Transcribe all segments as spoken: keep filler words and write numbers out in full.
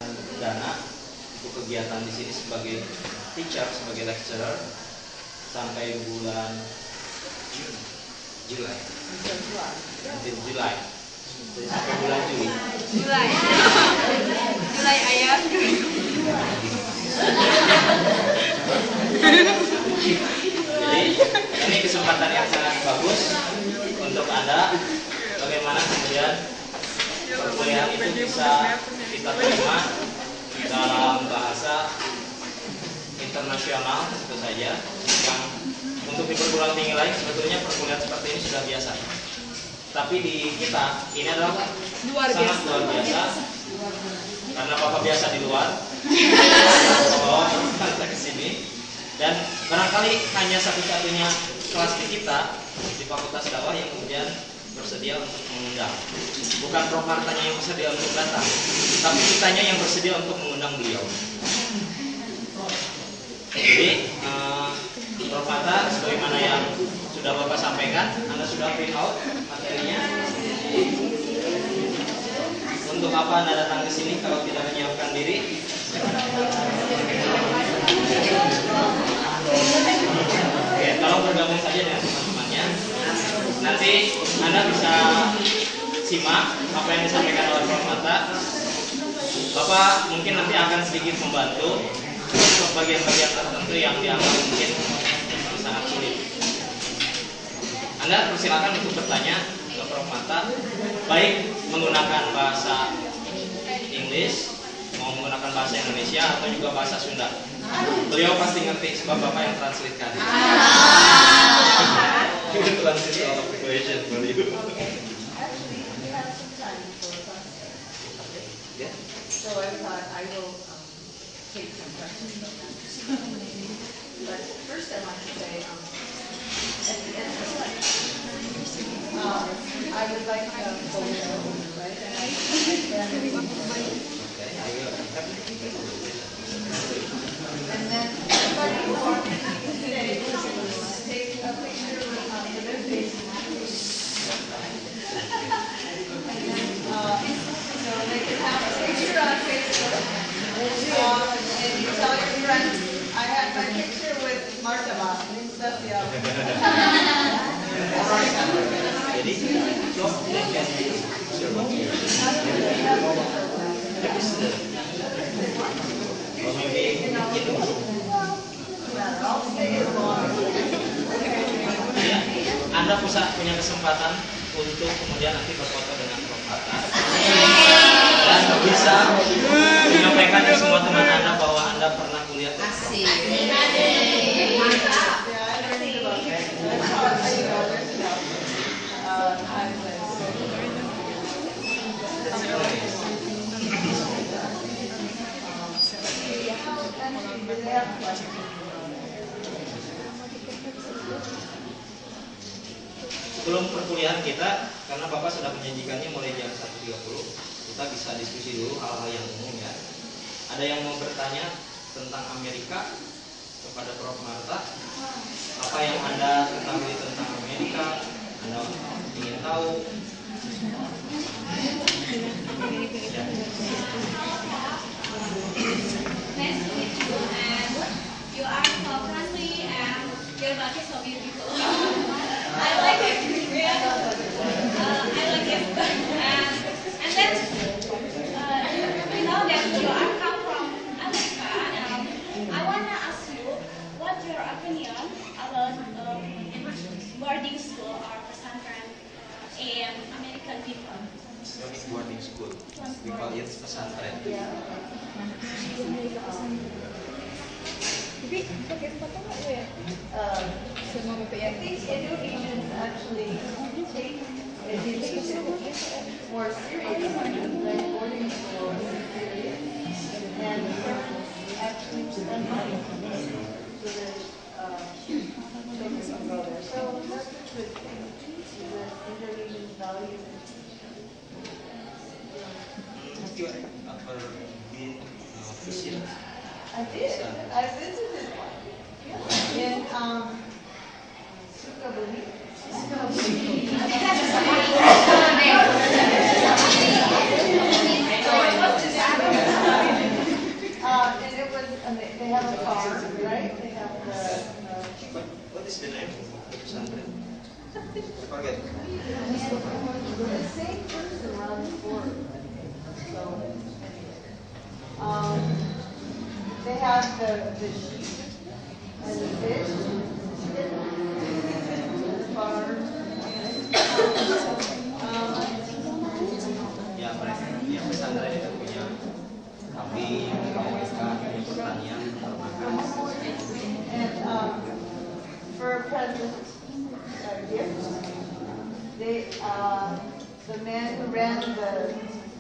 dana untuk kegiatan di sini sebagai teacher, sebagai lecturer sampai bulan Juli. Until July. Sampai bulan Juli. Julai. Julai ayam. Jadi ini kesempatan yang sangat bagus untuk Anda. Bagaimana kemudian perkuliahan itu bisa kita terima dalam bahasa internasional tentu saja, yang untuk di perguruan tinggi lain sebetulnya perkuliahan seperti ini sudah biasa. Tapi di kita ini adalah Luar sangat biasa. luar biasa karena Bapak biasa di luar. Oh, kita ke sini dan barangkali hanya satu-satunya kelas di kita di Fakultas Dakwah yang kemudian bersedia untuk mengundang. Bukan Prof Martanya yang bersedia untuk datang, tapi kitanya yang bersedia untuk mengundang beliau. Jadi eh, Prof Marta, sebagaimana yang sudah Bapak sampaikan, Anda sudah print out materinya. Untuk apa Anda datang ke sini kalau tidak menyiapkan diri? Oke, kalau bergabung saja dengan teman-temannya, nanti Anda bisa simak apa yang disampaikan oleh Prof Marta. Bapak mungkin nanti akan sedikit membantu untuk bagian-bagian tertentu yang dianggap mungkin sangat sulit. Anda persilakan untuk bertanya ke Prof Marta, baik menggunakan bahasa Inggris, mau menggunakan bahasa Indonesia atau juga bahasa Sunda. Beliau pasti ngerti sebab Bapak yang translate-kan. Translate all of the question for you. Yeah. So I thought I will um, take some questions on that. But first I want to say, um, at the end of the um, I would like to go over, right? And I, and then everybody who wants to stay, take a picture um, with their face. And then, uh, so they can have a picture on Facebook. Um, and you tell your friends, I had my picture with Martaba. Jadi, Anda bisa punya kesempatan untuk kemudian nanti berfoto dengan Prof Marta dan bisa menyampaikan ke semua teman Anda bahwa Anda pernah kuliah dengan Prof Marta. Sebelum perkuliahan kita, karena Bapak sudah menjanjikannya mulai jam satu tiga puluh, kita bisa diskusi dulu hal-hal yang umum ya. Ada yang mau bertanya tentang Amerika kepada Prof Marta? Apa yang Anda ketahui tentang Amerika? Anda ingin tahu? Ya. Nice to meet you, and you are so friendly, and your body is so beautiful. I like it. Uh, I like it. And, and then, uh, we know that you are come from America, and I want to ask you, what's your opinion about um, boarding school or pesantren in American people? Boarding school. We call it pesantren. Tapi pakai foto nggak lo ya? Semua B P M. I think Indonesians actually take education more seriously than boarding school is serious, and actually spend money so that uh, children can go there. So that's a good thing that Indonesians value education. Have you ever been uh, visit? I did. I visited one. In um, Sukabumi. Sukabumi. So I went to Sukabumi. the name? Pesantren. Forget. The same person runs forward. So, um, they have the, the sheep and the fish, the farm. Um, Ya, mereka yang pesantren itu punya kambing, ikan, pertanian, peternakan. and um, for a present uh, gift, they, uh, the man who ran the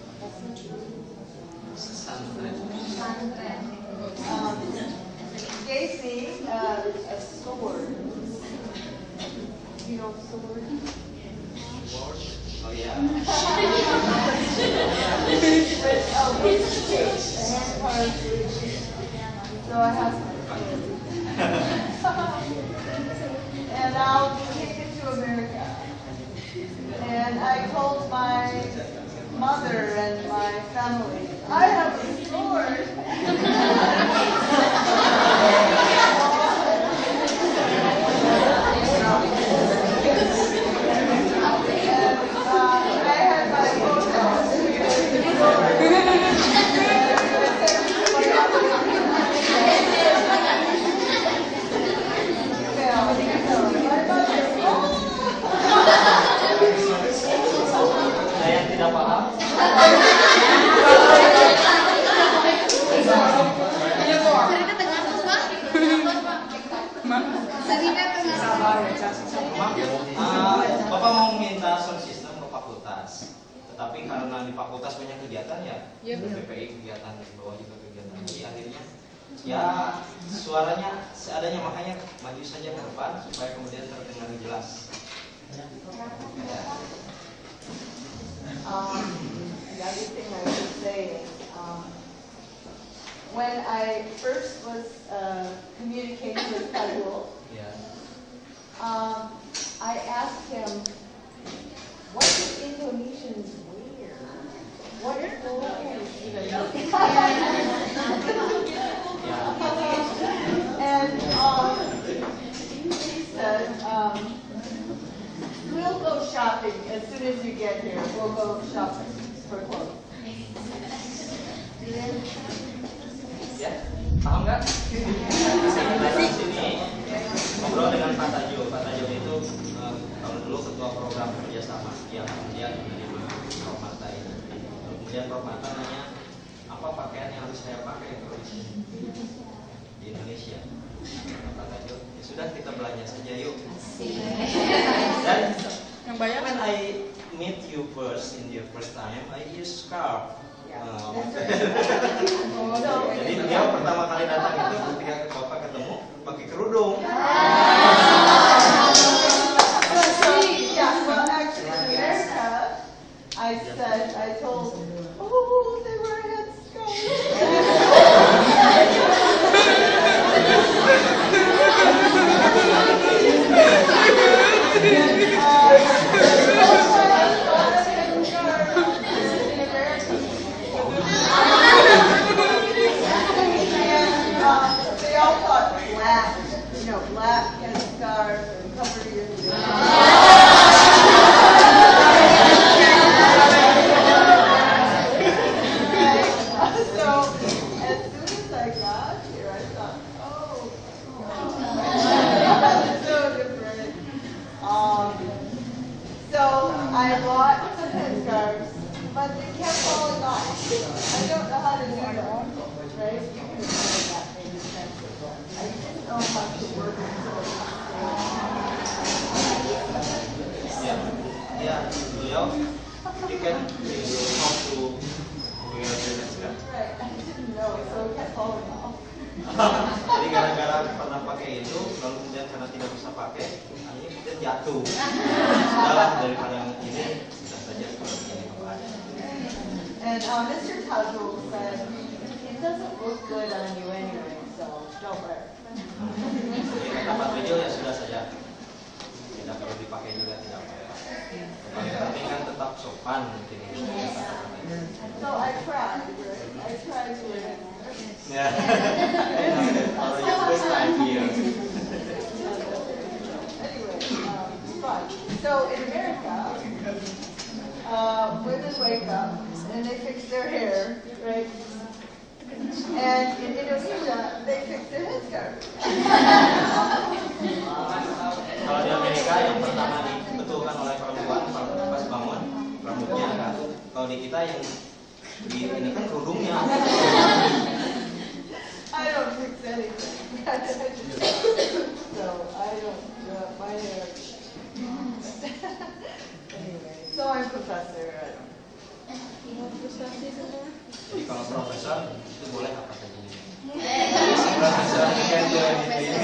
Pesantren. um, gave me uh, a sword. You know, sword? Oh yeah. With a wooden stick, a hand carved wooden stick. So I have and I'll take it to America. And I told my mother and my family, I have a sword. Saya tidak paham. Ah, Bapak mau minta sound system ke fakultas, tetapi karena di fakultas banyak kegiatan ya, B P I kegiatan di bawah juga kegiatan, jadi akhirnya ya suaranya seadanya, makanya maju saja ke depan supaya kemudian terdengar jelas. Ya. Um, the other thing I would say is, um, when I first was uh, communicating with Fadul, Ya. um, I asked him, what do Indonesians wear? What clothes do they wear? And um, he said, um, we'll go shopping as soon as you get here. We'll go shopping for clothes. Ya, paham nggak? Kita di sini ngobrol dengan Pak Tajo. Pak Tajo itu eh, tahun dulu ketua program kerjasama yang kemudian menerima Prof Marta ini. Lalu kemudian Prof Marta nanya, apa pakaian yang harus saya pakai kalau di sini di Indonesia? Pak Tajo, ya sudah kita belanja saja yuk. Dan when I meet you first in your first time, I use scarf. Uh, jadi dia pertama kali datang itu ketika Bapak ketemu pakai kerudung. Yeah, well, actually, in America, I said, I told, oh, they wear And um, they all thought black, you know, black and scarves and cover your So, as soon as I got here, I thought, oh, that's so different. Um, so, I bought some headscarves, but they kept falling off. I don't know how to do that, right? I didn't know how to work it. Ya, ya, beliau he can how to wear the headscarf. Right, I didn't know, so it kept falling off. Jadi gara-gara pernah pakai itu, lalu kemudian karena tidak bisa pakai, akhirnya kemudian jatuh. Sudahlah, daripada yang ini, bisa saja kalau begini kembali. And uh, Mister Tazul said, it doesn't look good on you anyway, so don't wear it. Jadi kata Pak Bejo ya sudah saja, tidak perlu dipakai juga, tidak apa-apa. Paling penting kan tetap sopan mungkin itu kata-katanya. So I tried, right? I tried to wear it. Ya, kalau your first time here. wake up and they fix their hair, right? And in Indonesia, they fix their headscarf. Kalau di Amerika yang pertama dibetulkan oleh perempuan pas bangun rambutnya kan. Kalau di kita yang di ini kan kerudungnya. I don't fix anything. So I don't do up my hair. Anyway, so I'm professor. I don't. Jadi kalau profesor itu boleh apa saja. Profesor can do anything.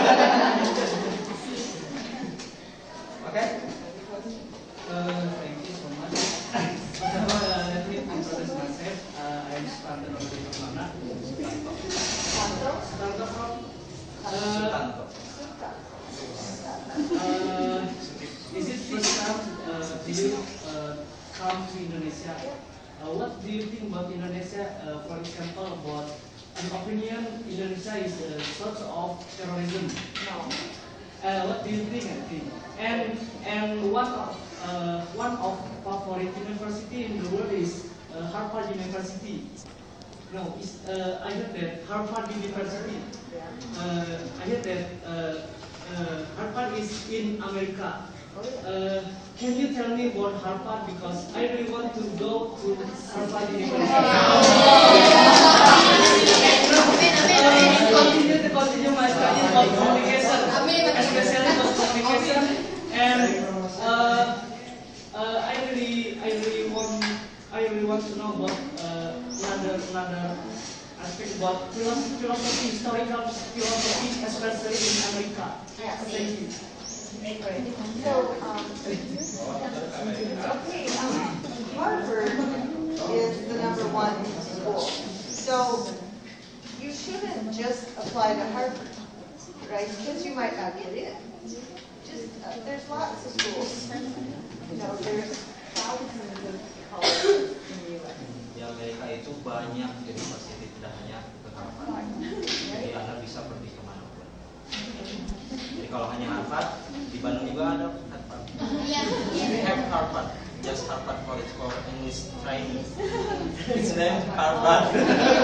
Okay. Uh, thank you so much. First of all, uh, let me introduce myself. Uh, I'm Sutanto Nurulana. Sutanto? Sutanto from. Uh, Sutanto. uh, is it first time uh, do you uh, come to Indonesia? Uh, what do you think about Indonesia? Uh, for example, about an opinion Indonesia is a source of terrorism. No. Uh, what do you think? I think? And and one of uh, one of favorite university in the world is uh, Harvard University. No, it's, uh, I heard that Harvard University. Uh, I heard that uh, uh, Harvard is in America. Uh, can you tell me about Harvard, because I really want to go to Harvard University. Continue to continue my studies about communication, especially about communication, and uh, uh, I really, I really want, I really want to know about uh, another, another aspect about philosophy, philosophy, historical philosophy, especially in America. Yes. Thank you. Right. So, um, okay, um, Harvard is the number one school. So, you shouldn't just apply to Harvard, right? Because you might not get in. Just, uh, there's lots of schools. You know, there's thousands of colleges in the U S. Di Amerika itu banyak universitas, tidak hanya ke Harvard. Jadi Anda bisa pergi kemana pun. Jadi kalau hanya Harvard, di Bandung juga ada Harvard. We have Harvard, just Harvard College for English Training. It's named Harvard.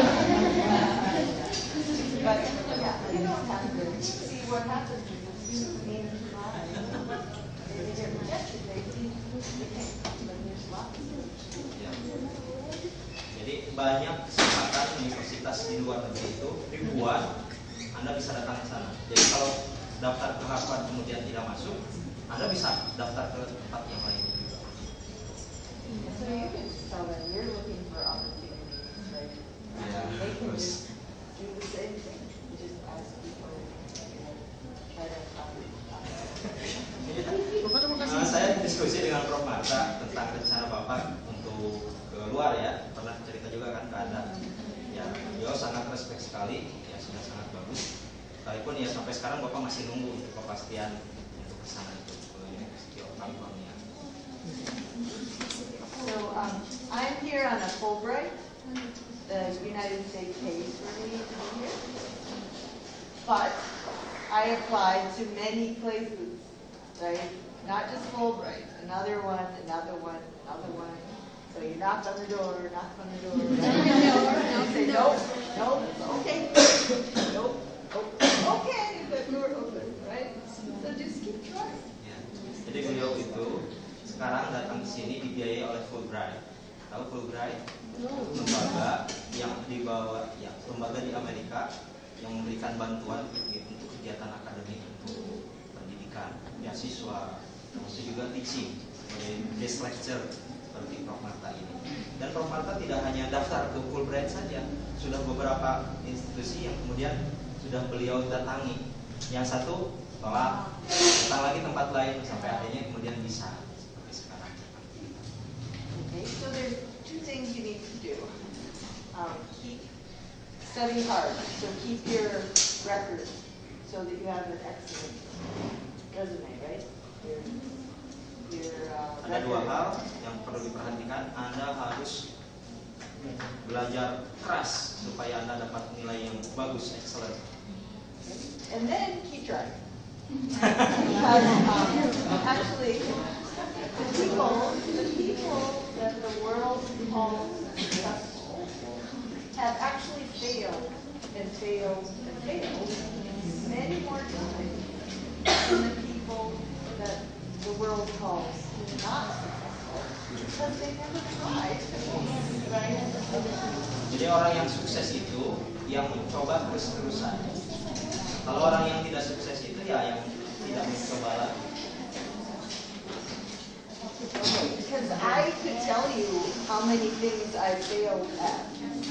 But, yeah, you don't have to see what happens if you aim to try. If they get rejected, they see they can't come, but there's lots. Ya. Jadi banyak kesempatan universitas di luar negeri itu ribuan, Anda bisa datang ke sana. Jadi kalau daftar ke Harvard kemudian tidak masuk, Anda bisa daftar ke tempat yang lain juga. So you can tell them you're looking for opportunities, right? Yeah, They can terus. just do the same thing. Just ask people, you know, try to find Nah, saya diskusi dengan Prof Marta tentang rencana Bapak untuk keluar ya, pernah cerita juga kan ke Anda. Ya, beliau sangat respect sekali, ya sudah sangat bagus. Sekalipun ya sampai sekarang Bapak masih nunggu untuk kepastian untuk kesana itu ke University of California. So um, I'm here on a Fulbright. The United States pays for me to be here. But I applied to many places, right? Not just Fulbright, another one, another one, another one. So you knock on the door, knock on the door, you say nope, nope, okay, nope, nope, okay, the door open, right? So just keep trying. Ya. Jadi beliau itu sekarang datang ke sini dibiayai oleh Fulbright. Tahu Fulbright? Lembaga yang dibawa, ya lembaga di Amerika yang memberikan bantuan untuk kegiatan akademik untuk pendidikan, beasiswa, termasuk juga teaching sebagai guest lecture seperti Prof Marta ini. Dan Prof Marta tidak hanya daftar ke Fulbright saja, sudah beberapa institusi yang kemudian sudah beliau datangi. Yang satu tolak, datang lagi tempat lain sampai akhirnya kemudian bisa seperti sekarang. Okay, so there's two things you need to do. Um, keep study hard. So keep your record so that you have an excellent resume, right? Your, your, uh, Ada dua record. hal yang perlu diperhatikan. Anda harus belajar keras supaya Anda dapat nilai yang bagus, excellent. And then keep trying. Because um, actually, the people, the people that the world calls successful have actually failed and failed and failed many more times than the people that the world calls not successful because they never tried. Right? Jadi orang yang sukses itu yang mencoba terus-terusan. Kalau orang yang tidak sukses itu ya yang tidak mencoba lagi. Because I could tell you how many things I failed at.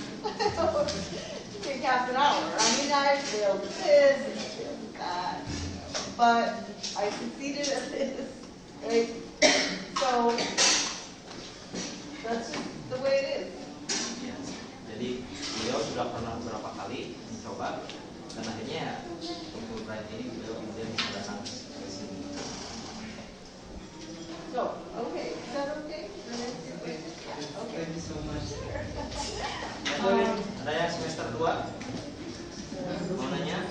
Take half an hour. I mean, I failed at this, and I failed at that, but I succeeded at this. Right? So that's just the way it is. Ya, jadi beliau sudah pernah beberapa kali mencoba dan akhirnya untuk Brian ini beliau kemudian bisa datang ke sini. So, okay, is that okay? Okay. Thank you so much. Um, Ada yang semester dua? Mau nanya?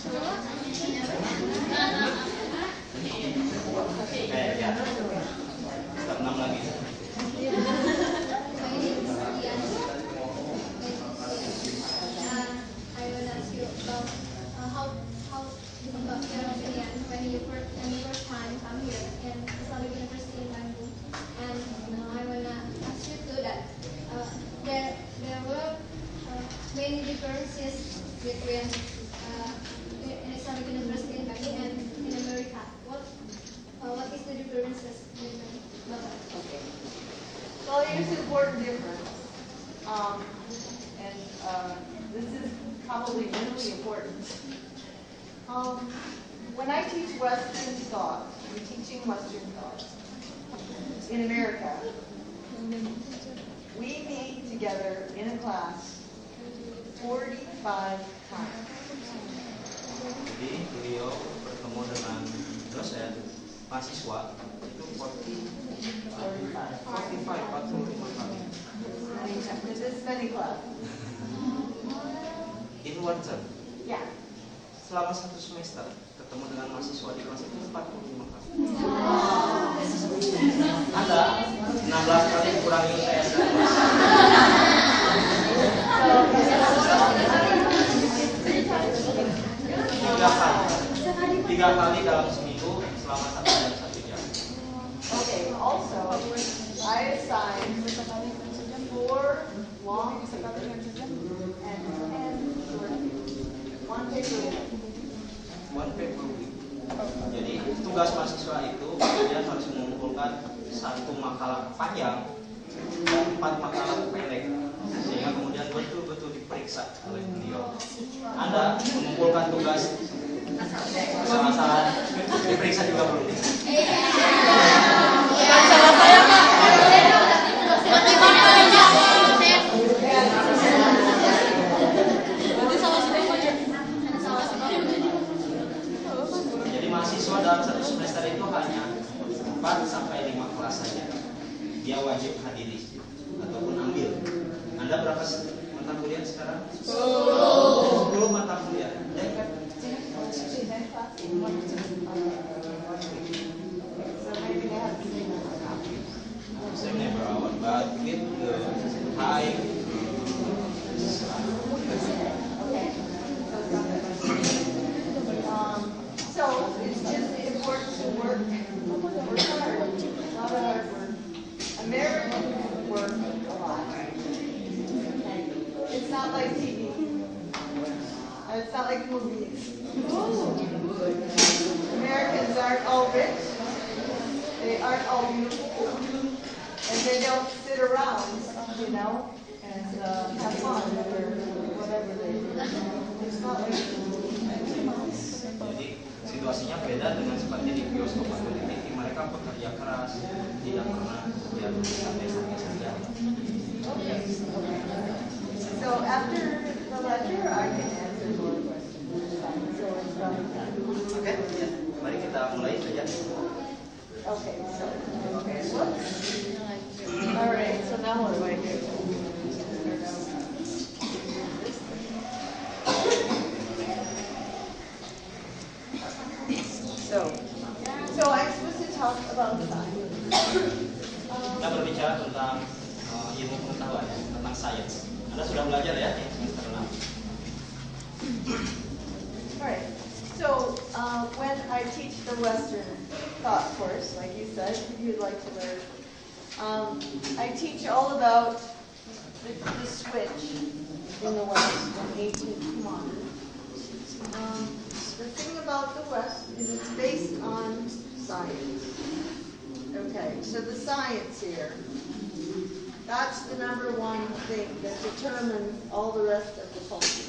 Oke, ya. Semester enam lagi. I will ask you about uh, how how about your opinion when you first when you first time come here in Islamic University in Bandung, and uh, I wanna ask you too that uh, there there were uh, many differences between uh, in Islamic University in Bandung and in America. What uh, what is the differences between both? Okay. Well, here's an important difference, um, and uh, this is probably really important. Um, when I teach Western thought, I'm teaching Western thought in America. We meet together in a class forty-five times. Jadi beliau bertemu dengan dosen mahasiswa itu forty-five. empat puluh lima kali. This is many class. In one term, Yeah. selama satu semester ketemu dengan mahasiswa di kelas itu empat puluh lima kali. Ada enam belas kali kurangi U T S dan kelas. Tiga kali, tiga kali dalam seminggu selama satu jam satu jam. Okay. Also, I assigned four long papers and ten short papers. One paper a week. One paper week. Jadi tugas mahasiswa itu kemudian harus mengumpulkan satu makalah panjang dan empat makalah pendek, sehingga kemudian betul-betul diperiksa oleh beliau. Anda mengumpulkan tugas kesalahan diperiksa juga belum? Salah saya Kak. Berarti salah semua ya. Jadi mahasiswa dalam satu semester itu hanya empat sampai lima kelas saja. Dia wajib hadiri ataupun ambil. Anda berapa mata kuliah sekarang? sepuluh mata kuliah. Ya kan? Same never out, but with the high Um, so it's just important to work, work hard, a lot of hard work. Americans work a lot. It's not like T V. It's not like movies. Americans aren't all rich. They aren't all beautiful. And they don't sit around, you know, and uh, have fun or whatever they do. It's not like Jadi situasinya beda dengan seperti di bioskop atau di T V. Mereka bekerja keras, tidak pernah ya santai-santai saja. Okay. So after the lecture, I can answer more questions. So it's um, Oke, ya. Mari kita mulai saja. okay. So okay. Whoops. All right. So now what do I do? So, so I'm supposed to talk about time. Um, kita berbicara tentang uh, ilmu pengetahuan, ya, tentang sains. Anda sudah belajar ya di semester enam. Alright, so uh, when I teach the Western thought course, like you said, if you'd like to learn, um, I teach all about the, the switch in the West, from ancient to modern. Um, the thing about the West is it's based on science. Okay, so the science here, that's the number one thing that determines all the rest of the culture.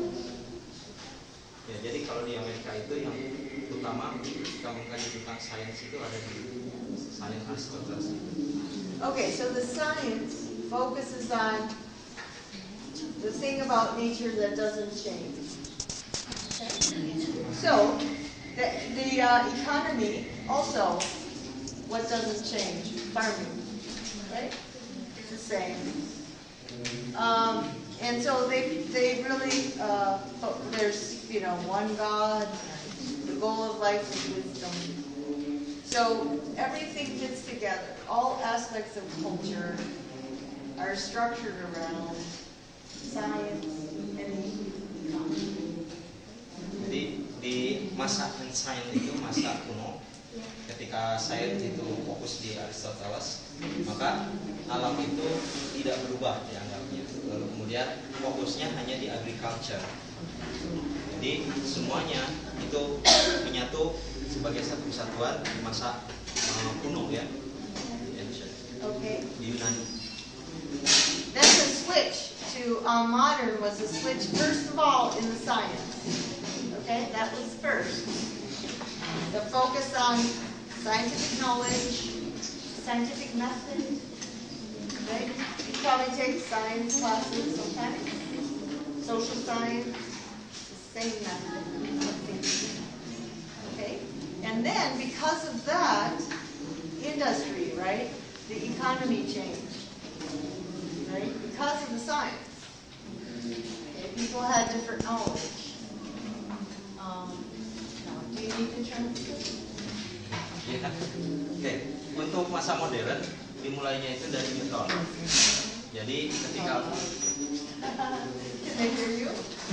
Ya, jadi kalau di Amerika itu yang utama kita mengkaji tentang sains itu ada di sains Aristoteles. Okay, so the science focuses on the thing about nature that doesn't change. Okay. So the, the uh, economy also, what doesn't change? Farming, right? It's the same. Um, and so they they really uh, there's you know one God. The goal of life is wisdom. So everything fits together. All aspects of culture are structured around science and economy. Jadi di masa sains itu masa kuno, ketika sains itu fokus di Aristoteles, maka alam itu tidak berubah dianggapnya. Lalu kemudian fokusnya hanya di agriculture. Jadi semuanya itu menyatu sebagai satu kesatuan di masa uh, kuno ya. Okay. Di Yunani. Then the switch to um, modern was the switch first of all in the science. Okay, that was first. The focus on scientific knowledge, scientific method. Right? You probably take science classes sometimes. Social science, the same method of thinking. Okay? And then because of that, industry, right? The economy changed. Right? Because of the science. Okay? People had different knowledge. Um, now, do you need to translate? Ya, oke. Untuk masa modern dimulainya itu dari Newton. Jadi ketika Can they hear you?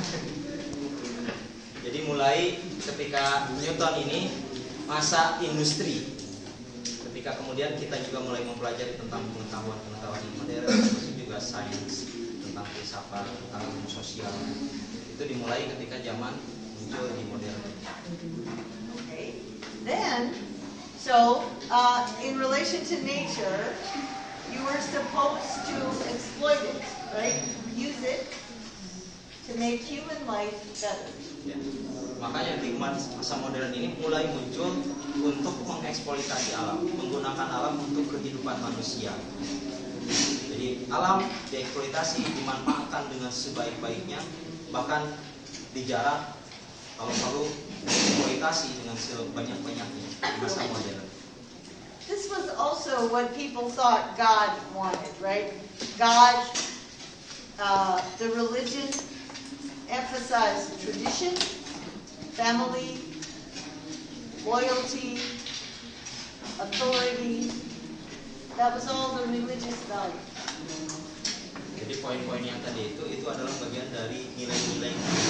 Jadi mulai ketika Newton ini masa industri. Ketika kemudian kita juga mulai mempelajari tentang pengetahuan-pengetahuan modern, termasuk juga sains tentang filsafat, tentang ilmu sosial. Itu dimulai ketika zaman muncul di modern. Okay. Then, so uh, in relation to nature, you were supposed to exploit it, right? Use it to make human life better. Ya. Makanya di masa modern ini mulai muncul untuk mengeksploitasi alam, menggunakan alam untuk kehidupan manusia. Jadi alam dieksploitasi, dimanfaatkan dengan sebaik-baiknya, bahkan dijarah kalau perlu dieksploitasi dengan sebanyak-banyaknya di masa modern. This was also what people thought God wanted, right? God, uh, the religion emphasized tradition, family, loyalty, authority. That was all the religious values. Jadi poin-poin yang tadi itu itu adalah bagian dari nilai-nilai.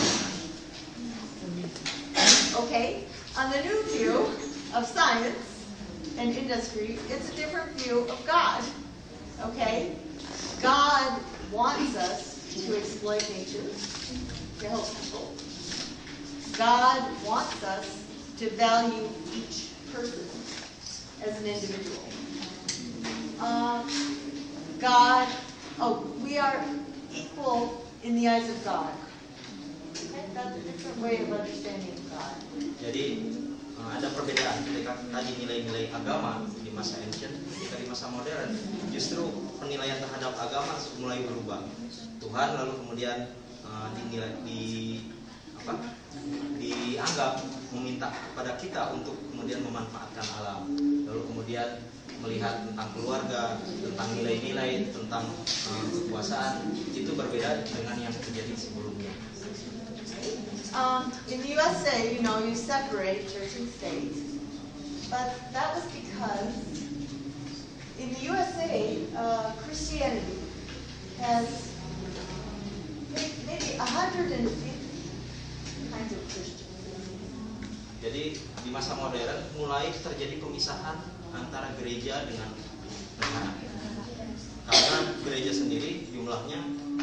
Okay, on the new view of science and industry, it's a different view of God. Okay, God wants us to exploit nature, to help people. God wants us to value each person as an individual. Uh, God, oh, we are equal in the eyes of God. Okay, that's a different way of understanding God. Jadi ada perbedaan ketika tadi nilai-nilai agama di masa ancient, ketika di masa modern justru penilaian terhadap agama mulai berubah. Tuhan lalu kemudian uh, dinilai di apa? dianggap meminta kepada kita untuk kemudian memanfaatkan alam. Lalu kemudian melihat tentang keluarga, tentang nilai-nilai, tentang uh, kekuasaan, itu berbeda dengan yang terjadi sebelumnya. Um, in the U S A, you know, you separate church and state, but that was because in the U S A, uh, Christianity has maybe one hundred fifty kinds of Christians. Jadi di masa modern mulai terjadi pemisahan antara gereja dengan negara. Karena gereja sendiri jumlahnya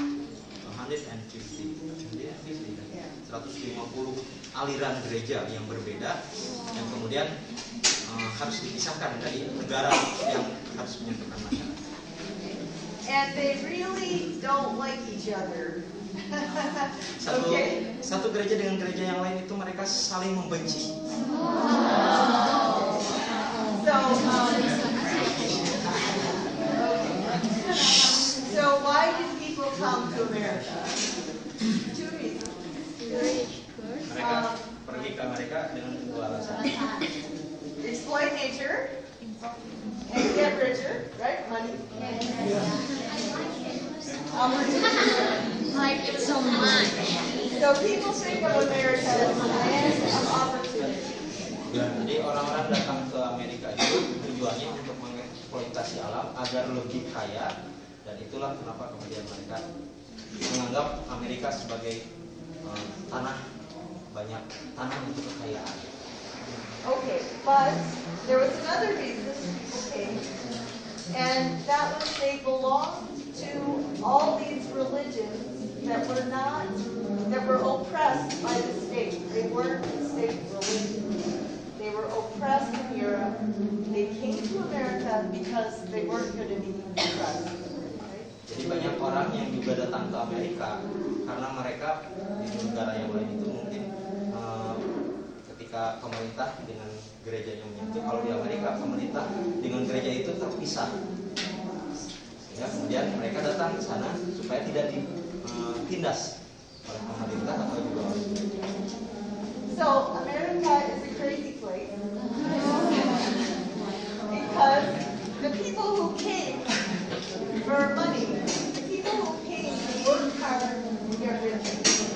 seratus lima puluh aliran gereja yang berbeda yang kemudian uh, harus dipisahkan dari negara yang harus menyatukan masyarakat. And they really don't like each other. Satu, okay. satu gereja dengan gereja yang lain itu mereka saling membenci. So, um, so why did people come to America? Two reasons. Mereka pergi ke Amerika dengan dua alasan. Exploit nature and get richer, right? Money. Like it so much. So people think of America as a land of opportunity. Jadi orang-orang datang ke Amerika itu tujuannya untuk mengeksploitasi alam agar lebih kaya, dan itulah kenapa kemudian mereka menganggap Amerika sebagai uh, tanah banyak tanah untuk kekayaan. Okay, but there was another reason people came, and that was they belonged to all these religions that were not, that were oppressed by the state. They weren't state religions. They were oppressed in Europe. They came to America because they weren't going to be oppressed. Right? Jadi banyak orang yang juga datang ke Amerika karena mereka di negara yang lain itu mungkin uh, ketika pemerintah dengan gerejanya menyatu, kalau di Amerika pemerintah dengan gereja itu terpisah. Sehingga kemudian mereka datang ke sana supaya tidak ditindas uh, oleh pemerintah atau juga oleh gereja. So America is a crazy place because the people who came for money, the people who came to work hard to get rich,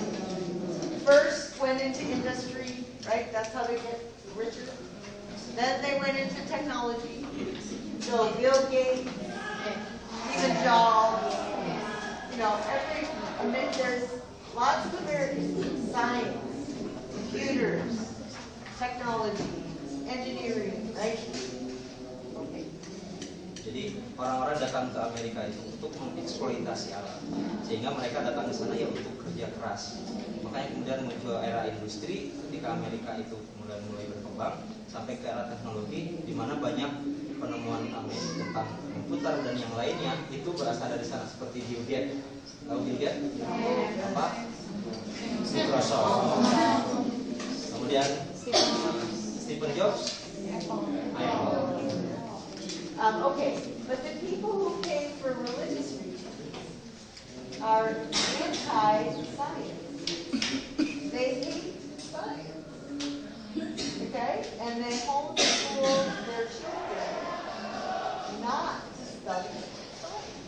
first went into industry, right? That's how they get richer. Then they went into technology. So Bill Gates, Steve Jobs, you know, every, I mean, there's lots of Americans in science, computers, technology, engineering, right? Okay. Jadi orang-orang datang ke Amerika itu untuk mengeksploitasi alam, sehingga mereka datang ke sana ya untuk kerja keras. Makanya kemudian muncul era industri ketika Amerika itu mulai mulai berkembang sampai ke era teknologi, di mana banyak penemuan tentang komputer dan yang lainnya itu berasal dari sana, seperti Bill Gates. Tahu Bill Gates? Apa? Microsoft. Kemudian Stephen Jobs, Apple. Um, okay, but the people who came for religious reasons are anti-science. They hate science. Okay? And they homeschool their children not to study science.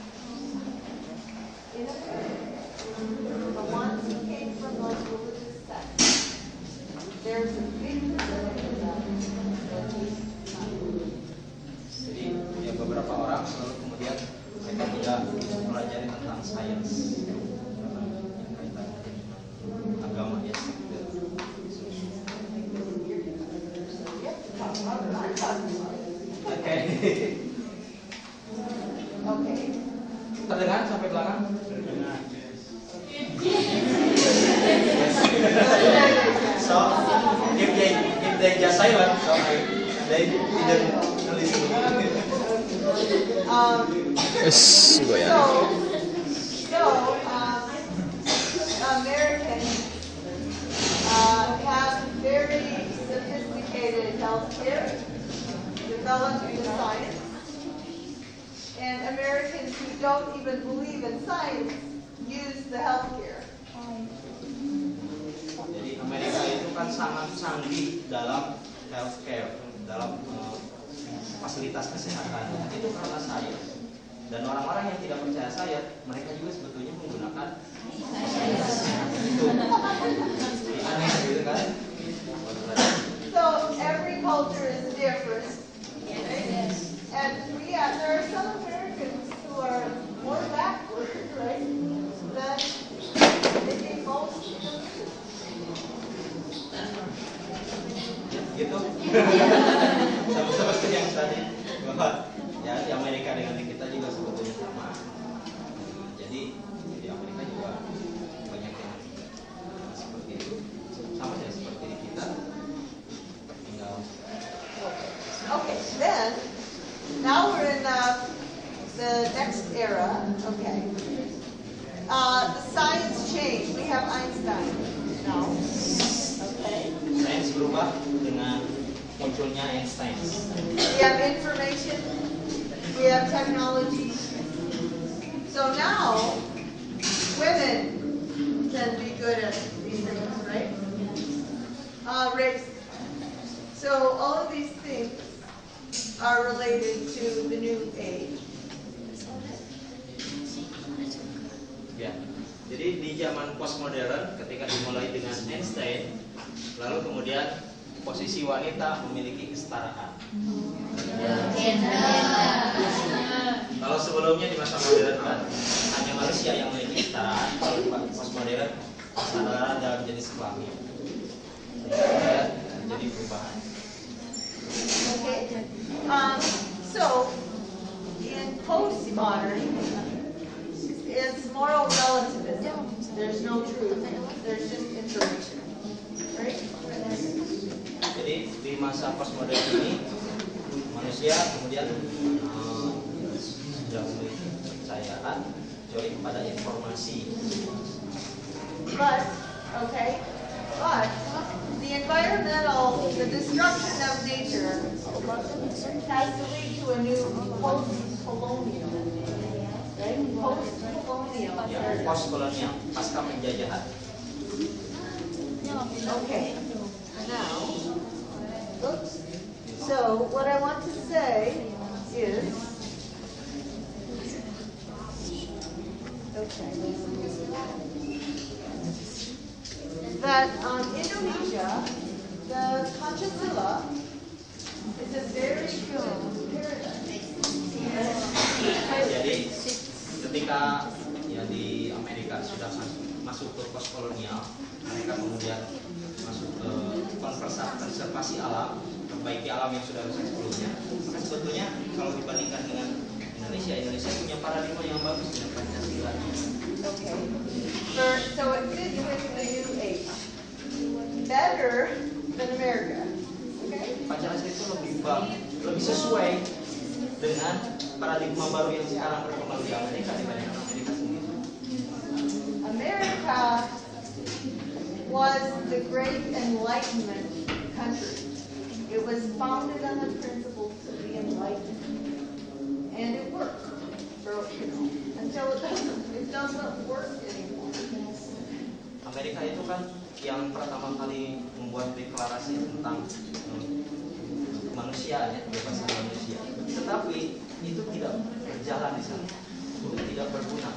In America, the ones who came from those religious sects, there's a big percentage of them that hate science. Jadi ya beberapa orang lalu kemudian mereka tidak mempelajari tentang sains karena yang kaitannya dengan agama ya. Oke. Oke. Terdengar sampai belakang? So if they if they just silent, so they didn't listen. Um, Yes, goyang. so, so um, Americans uh, have very sophisticated healthcare developed in science, and Americans who don't even believe in science use the healthcare. Jadi Amerika itu kan sangat canggih dalam healthcare, dalam uh, fasilitas kesehatan. Itu karena sains. Dan orang-orang yang tidak percaya sains, mereka juga sebetulnya menggunakan fasilitas kesehatan itu. Aneh gitu kan? So every culture is different, right? And we Sama seperti yang tadi bahwa ya di Amerika dengan di kita juga sebetulnya sama. Jadi di Amerika juga banyak yang seperti itu, sama ya seperti di kita. Tinggal. Okay, then now we're in uh, the next era. Okay, uh, the science changed. We have Einstein now. Okay. Sains berubah dengan munculnya Einstein. We have information. We have technology. So now, women can be good at these things, right? Uh, race. So all of these things are related to the new age. Ya, jadi di zaman postmodern ketika dimulai dengan Einstein, lalu kemudian posisi wanita memiliki kesetaraan. Kalau sebelumnya di masa modern kan hanya manusia yang memiliki kesetaraan, kalau di postmodern kesetaraan dalam jenis kelamin. Ya, jadi perubahan. Okay. Um, so in postmodern, it's moral relativism. There's no truth. There's just information. Right? Jadi di masa postmodern ini manusia kemudian uh, sudah memiliki kepercayaan kecuali kepada informasi. But, okay, but the environmental, the destruction of nature has to lead to a new post-colonial, right? Post-colonial. Ya, postkolonial, pasca penjajahan. Okay, now, oops. So what I want to say is, okay, that um, Indonesia, the Pancasila, is a very good paradise. Jadi ketika ya di Amerika sudah masuk, masuk ke postkolonial, mereka kemudian masuk ke konservasi alam, perbaiki alam yang sudah rusak sebelumnya. Maka sebetulnya kalau dibandingkan dengan Indonesia, Indonesia punya paradigma yang bagus dengan Pancasila. Okay. For, so it fits with the new age. Better than America. Okay? Pancasila itu lebih bang, lebih sesuai dengan paradigma baru yang sekarang berkembang di Amerika dibandingkan Amerika sendiri. America was the great Enlightenment country. It was founded on the principles of the Enlightenment. And it worked for, you know, until it doesn't. It doesn't work anymore. Amerika itu kan yang pertama kali membuat deklarasi tentang um, manusia, ya, kebebasan manusia. Tetapi itu tidak berjalan di sana, itu tidak berguna.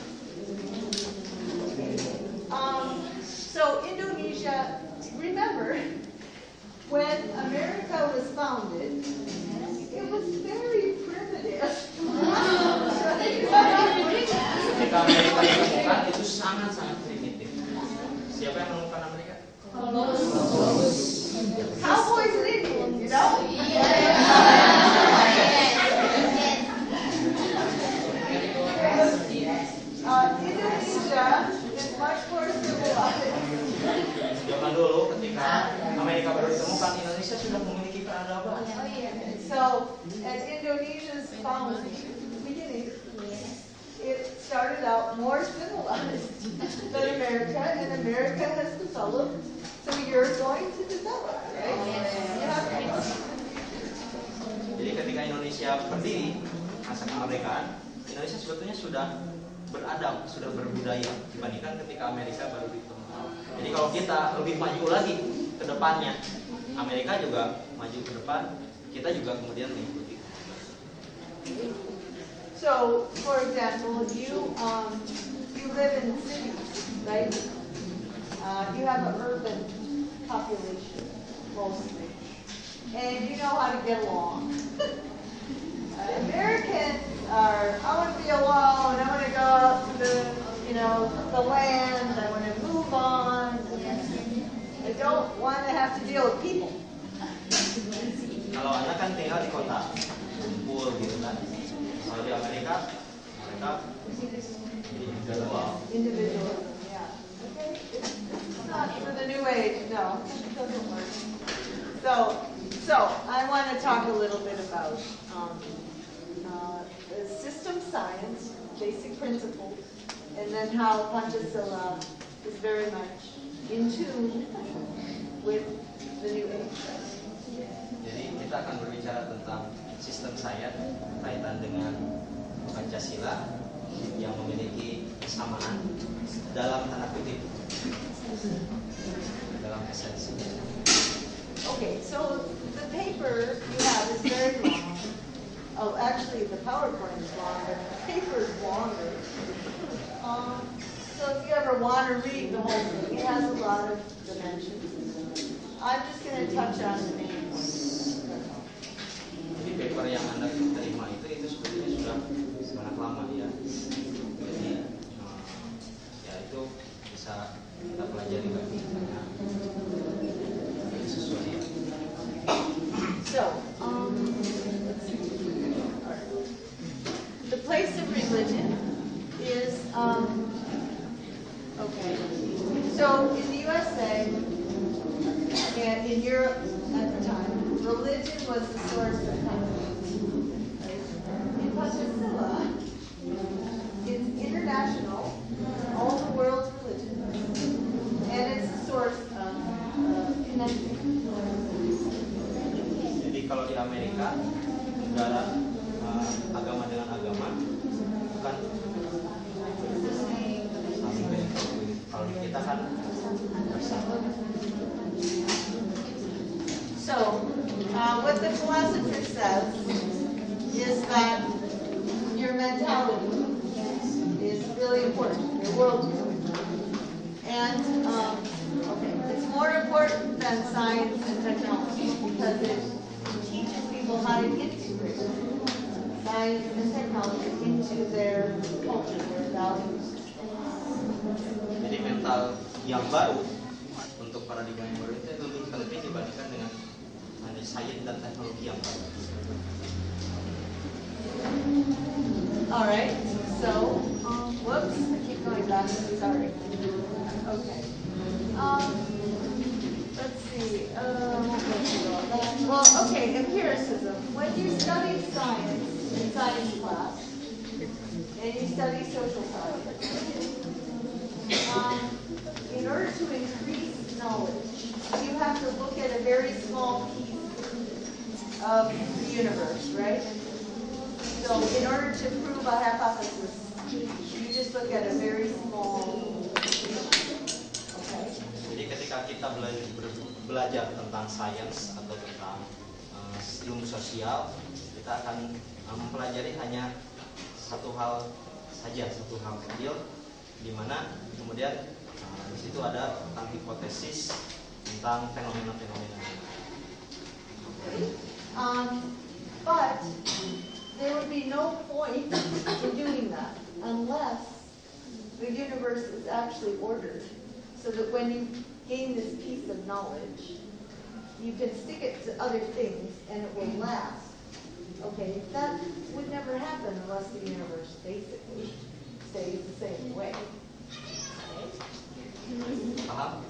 Um, so Indonesia, remember, when America was founded, it was very primitive. Ketika Amerika ditemukan itu sangat-sangat primitif. Siapa yang menemukan Amerika? Cowboys and Indians, you know? Uh, Indonesia is much more civilized. Zaman dulu ketika Amerika baru ditemukan, Indonesia sudah memiliki peradaban. So, at Indonesia's founding beginning, it started out more civilized than America, and America has developed. So you're going to develop, right? You have to. Jadi ketika Indonesia berdiri masa kemerdekaan, Indonesia sebetulnya sudah beradab, sudah berbudaya dibandingkan ketika Amerika baru ditemukan. Jadi kalau kita lebih maju lagi ke depannya, Amerika juga maju ke depan, kita juga kemudian mengikuti. So, for example, you um, you live in cities, right? Uh, you have an urban population mostly, and you know how to get along. uh, Americans are, I want to be alone. I want to go out to the, you know, the land. I want to move on. I don't want to have to deal with people. tinggal di kota, kumpul gitu kan. Kalau di Amerika mereka individual. Individualism, yeah. Okay. It's not for the new age, no. It doesn't work. So, so I want to talk a little bit about um, uh, system science, basic principles, and then how Pancasila is very much in tune with the new age. Jadi kita akan berbicara tentang sistem sains kaitan dengan Pancasila yang memiliki kesamaan dalam tanda kutip, dalam esensinya. Okay, so the paper you have is very long. Oh, actually the PowerPoint is long, but the paper is longer. Um, so if you ever want to read the whole thing, it has a lot of dimensions. I'm just going to touch on the main points. Jadi paper yang Anda terima itu itu sebetulnya sudah sangat lama ya. Jadi uh, ya itu bisa kita pelajari lagi karena sesuai ya. So, um, let's see. The place of religion is, um, okay. So in the U S A and in Europe at the time, religion was the source of conflict. In Pancasila, it's international, all the world's religion, and it's the source of uh, connecting. Jadi kalau di Amerika negara uh, agama dengan agama bukan saling bentrok. Kalau di kita kan bersama. So, uh, what the philosopher says is that your mentality is really important, your worldview. And, um, okay, it's more important than science and technology because it teaches people how to integrate science and technology into their culture, their values. Jadi mental yang baru untuk paradigma yang baru itu lebih penting dibandingkan dengan hanya sains dan teknologi yang baru. All right. So, um, whoops, I keep going back. Sorry. Okay. Um, let's see. Uh, well, okay. Empiricism. When you study science in science class, and you study social science, um, in order to increase knowledge, you have to look at a very small piece of the universe, right? So in order to prove a hypothesis, you just look at a very small piece. Okay? Jadi ketika kita belajar, belajar tentang sains atau tentang uh, ilmu sosial, kita akan uh, mempelajari hanya satu hal saja, satu hal kecil, di mana kemudian uh, di situ ada tentang hipotesis tentang fenomena-fenomena. Okay. Um, but there would be no point in doing that unless the universe is actually ordered, so that when you gain this piece of knowledge, you can stick it to other things and it will last. Okay, that would never happen unless the universe basically stays the same way. Okay? Paham?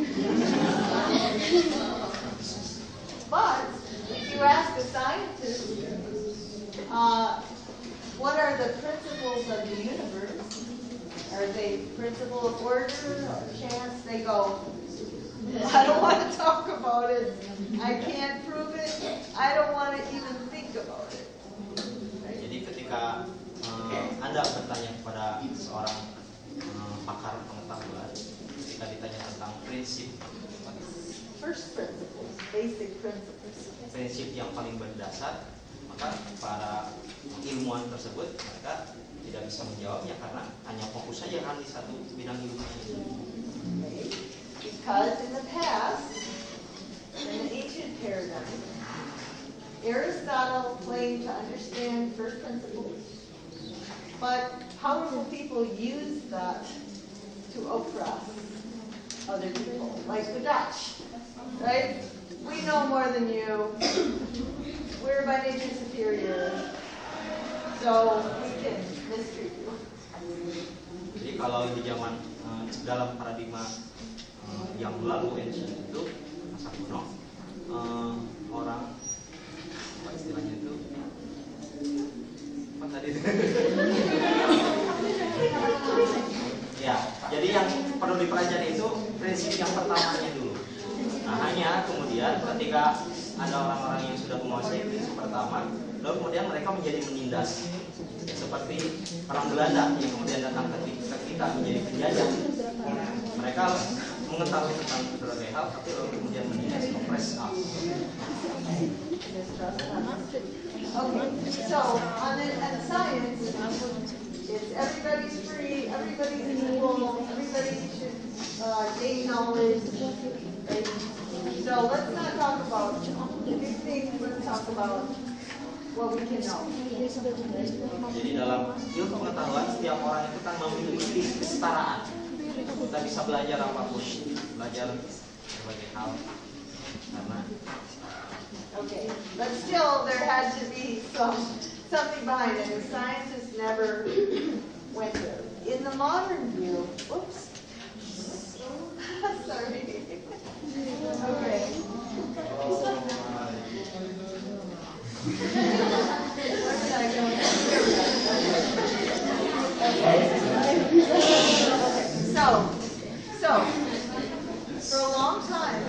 But if you ask a scientist, uh, what are the principles of the universe? Are they principle of order or chance? They go, I don't want to talk about it. I can't prove it. I don't want to even think about it. Jadi ketika uh, Anda bertanya kepada seorang uh, pakar pengetahuan, ketika ditanya tentang prinsip, First principles, basic principles. prinsip yang paling berdasar, maka para ilmuwan tersebut mereka tidak bisa menjawabnya karena hanya fokus saja kan di satu bidang ilmu. Okay. Because in the past, in the ancient paradigm, Aristotle claimed to understand first principles, but powerful people used that to oppress other people, like the Dutch, right? We know more than you. we're by nature superior, so we can mistreat you. Jadi kalau di zaman uh, dalam paradigma uh, yang lalu ancient itu masa kuno, uh, orang apa istilahnya itu apa tadi? Ya, jadi yang perlu dipelajari itu prinsip yang pertamanya dulu. Nah, hanya kemudian ketika ada orang-orang yang sudah menguasai prinsip pertama, lalu kemudian mereka menjadi menindas. Ya, seperti orang Belanda yang kemudian datang ke kita menjadi penjajah. Mereka mengetahui tentang berbagai hal, tapi lalu kemudian menindas, opres. Okay, so on the, on science, it's everybody's free, everybody's equal, everybody should uh, gain knowledge. Right? So let's not talk about big things, let's talk about what we can know. Jadi dalam ilmu pengetahuan setiap orang itu kan memiliki kesetaraan. Kita bisa belajar apapun, belajar berbagai hal. Karena Okay, but still there had to be some something behind it. And scientists never went there. In the modern view, oops, sorry. Okay. Where did I go? Okay. So, so for a long time.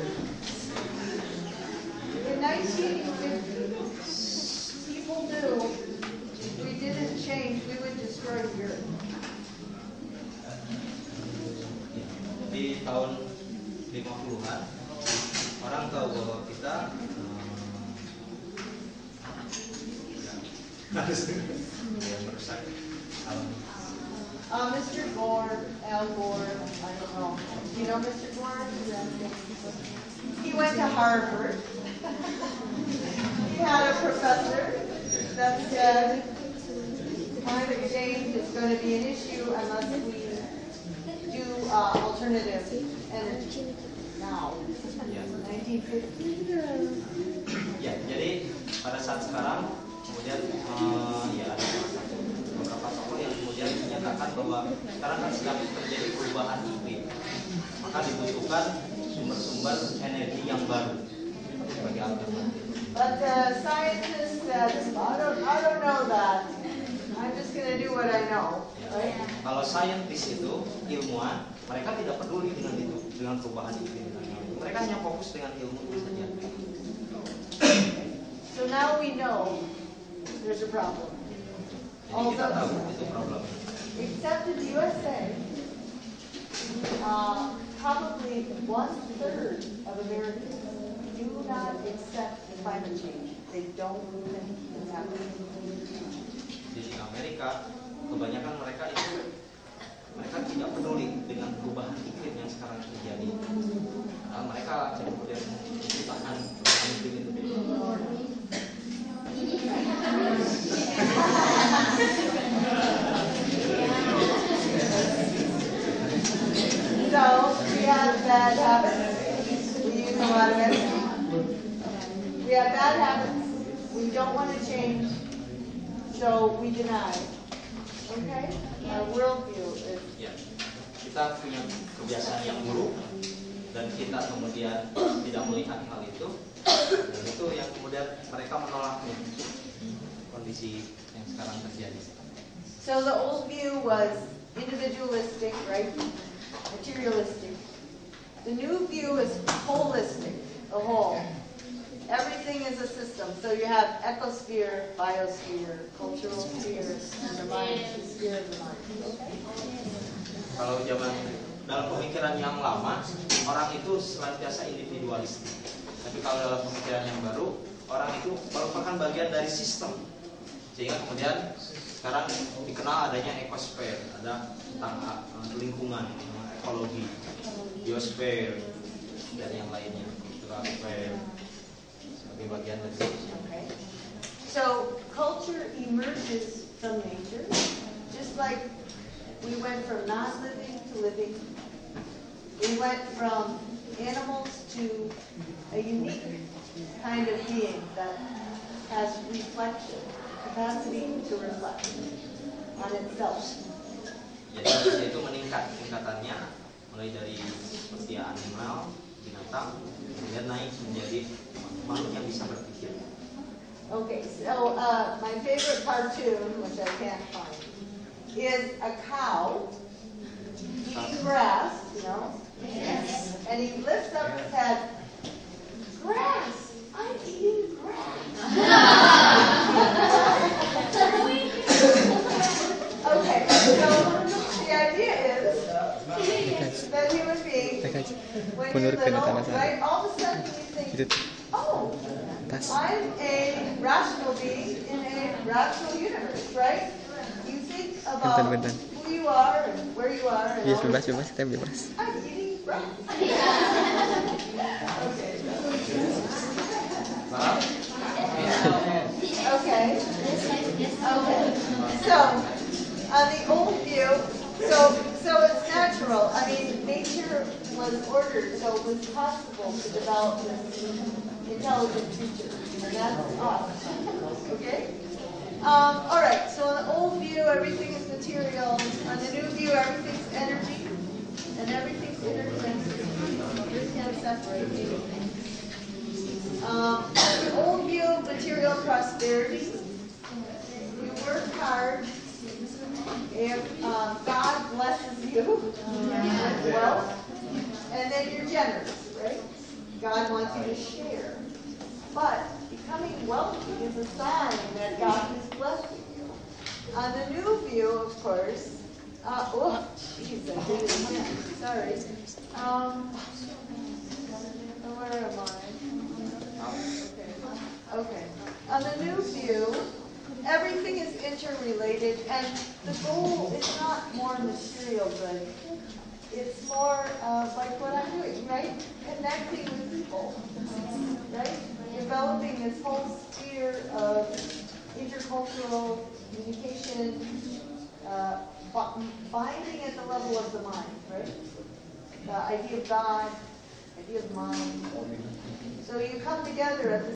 In nineteen fifty, people knew if we didn't change, we would destroy the earth. di tahun lima puluhan orang tahu bahwa kita harus merusak alam. Uh, Mister Gore, Al Gore, I don't know. Do you know Mister Gore? He went to Harvard. He had a professor that said climate change is going to be an issue unless we do uh, alternative energy now. nineteen fifty. Ya, jadi pada saat sekarang kemudian uh, ya ada beberapa tokoh yang kemudian menyatakan bahwa sekarang kan sedang terjadi perubahan iklim, maka dibutuhkan sumber-sumber energi yang baru sebagai alternatif. But the scientist said, I don't, I don't know that. I'm just going to do what I know. Right? Kalau saintis itu ilmuwan, mereka tidak peduli dengan itu, dengan perubahan iklim. Mereka hanya fokus dengan ilmu itu saja. So now we know there's a problem. Jadi kita tahu itu problem. Except in the U S A, uh, probably one third of Americans do not accept climate change. They don't think it's happening. Di Amerika, kebanyakan mereka itu mereka tidak peduli dengan perubahan iklim yang sekarang terjadi. Nah, mereka kemudian menciptakan perubahan iklim itu. So we have bad habits. We use a lot of energy. We have bad habits. We don't want to change. So we deny. Okay? Our worldview is. Ya, kita punya kebiasaan yang buruk dan kita kemudian tidak melihat hal itu, dan itu yang kemudian mereka menolaknya kondisi yang sekarang terjadi. So the old view was individualistic, right? Materialistic. The new view is holistic, a whole. Everything is a system. So you have ecosphere, biosphere, cultural sphere, and the mind, the sphere of the mind. Okay? Kalau zaman dalam pemikiran yang lama, orang itu senantiasa individualistik. Tapi kalau dalam pemikiran yang baru, orang itu merupakan bagian dari sistem. Sehingga kemudian sekarang dikenal adanya ecosphere, ada tentang lingkungan, ekologi, biosfer, dan yang lainnya, cultural sebagai bagian dari sistem. Okay. So culture emerges from nature, just like we went from not living to living. We went from animals to a unique kind of being that has reflection, capacity to reflect on itself. Jadi manusia itu meningkat tingkatannya mulai dari seperti animal, binatang, kemudian naik menjadi makhluk yang bisa berpikir. Okay, so uh, my favorite cartoon, which I can't find, is a cow eating grass, you know, yes. And he lifts up his head, grass, I'm eating grass. Okay, so the idea is that human beings, when you're little, right, all of a sudden you think, oh, I'm a rational being in a rational universe, right? You think about who you are and where you are and all this stuff. I'm eating grass. Okay. Okay. So, on the old view, so so it's natural. I mean, nature was ordered, so it was possible to develop this intelligent creature, and that's us. Okay. Um, all right. So on the old view, everything is material. On the new view, everything's energy, and everything's interconnected. You can't separate anything. Um, the old view of material prosperity. You work hard. If uh, God blesses you with wealth, and then you're generous, right? God wants you to share. But becoming wealthy is a sign that God is blessing you. On the new view, of course, uh, oh, jeez, I did it again. Sorry. Um, where am I? Okay. Okay. On the new view, everything is interrelated, and the goal is not more material good. It's more uh, like what I'm doing, right? Connecting with people, right? Developing this whole sphere of intercultural communication, uh, binding at the level of the mind, right? The idea of God, idea of mind. So you come together at the